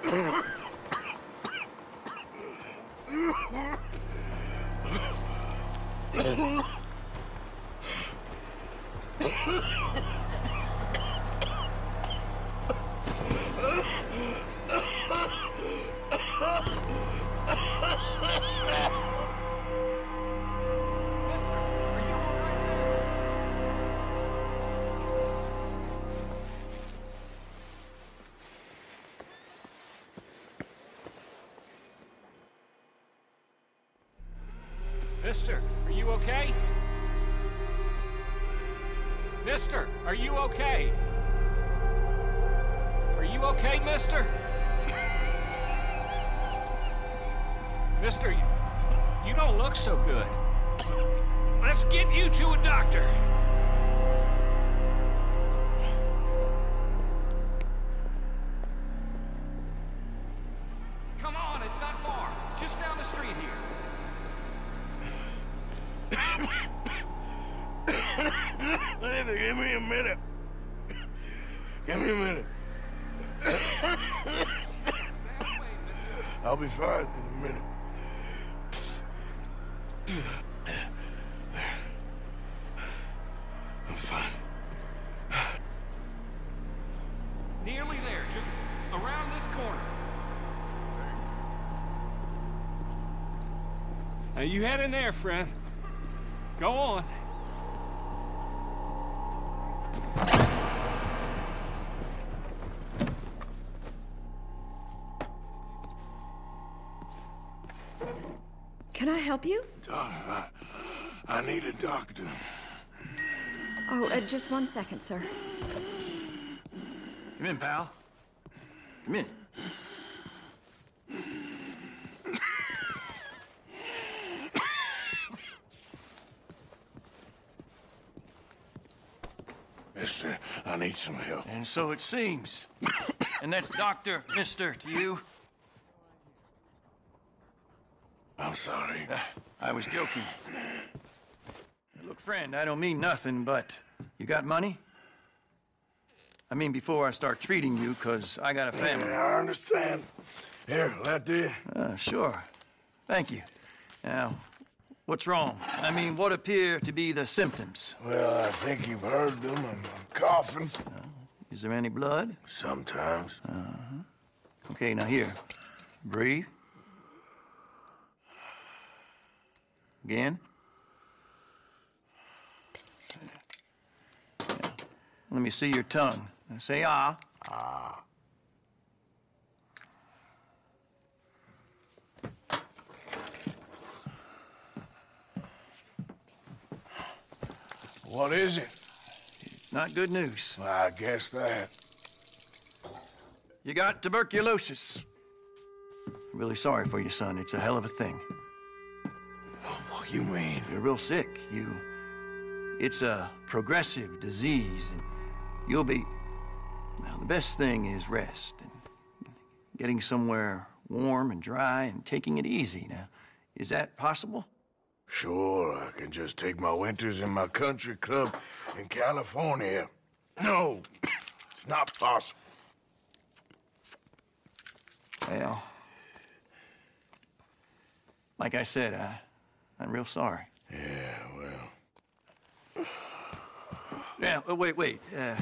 Mister, are you okay? Mister, are you okay? Are you okay, mister? Mister, you don't look so good. Let's get you to a doctor. Come on, it's not far. Just down the street here. Give me a minute. Give me a minute. I'll be fine in a minute. I'm fine. Nearly there, just around this corner. Now you head in there, friend. Go on. Can I help you? I need a doctor. Oh, just 1 second, sir. Come in, pal. Come in. Mister, I need some help. And so it seems. And that's Dr. Mister to you? I'm sorry. I was joking. Look, friend, I don't mean nothing, but you got money? I mean, before I start treating you, 'cause I got a family. Yeah, I understand. Here, that do you? Sure. Thank you. Now, what's wrong? I mean, what appear to be the symptoms? Well, I think you've heard them. I'm coughing. Is there any blood? Sometimes. Okay, now here. Breathe. Again. Yeah. Let me see your tongue. Now say ah. Ah. What is it? It's not good news. Well, I guess that. You got tuberculosis. I'm really sorry for you, son. It's a hell of a thing. What you mean? You're real sick. It's a progressive disease, and you'll be... Now, the best thing is rest, and getting somewhere warm and dry, and taking it easy. Now, is that possible? Sure, I can just take my winters in my country club in California. No, it's not possible. Well, like I said, I'm real sorry. Yeah, well... Yeah, wait.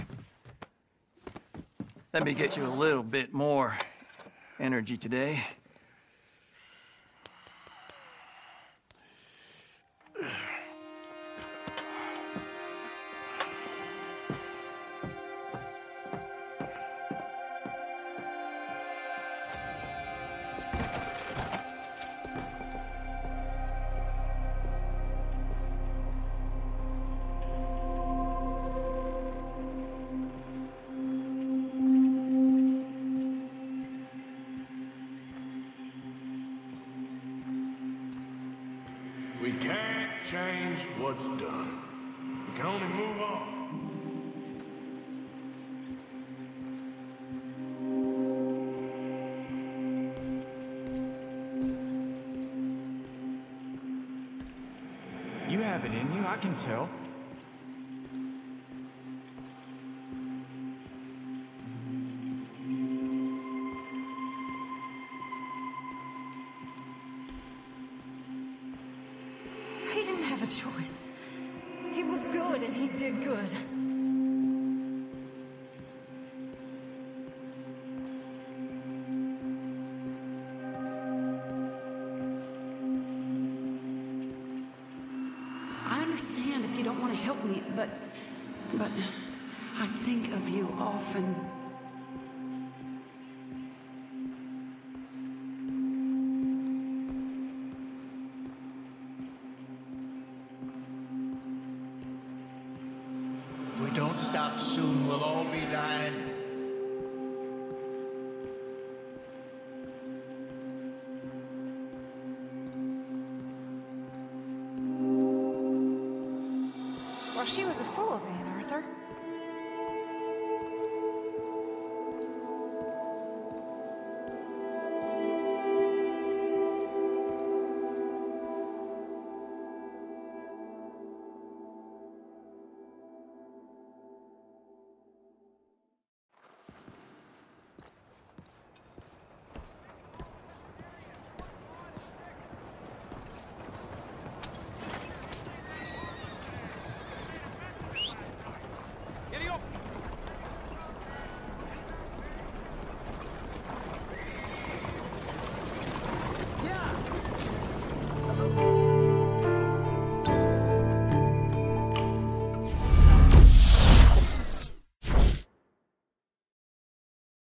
Let me get you a little bit more energy today. We can't change what's done. We can only move on. You have it in you, I can tell. did good. I understand if you don't want to help me, but I think of you often. If we don't stop soon, we'll all be dying. Well, she was a fool, Van Arthur.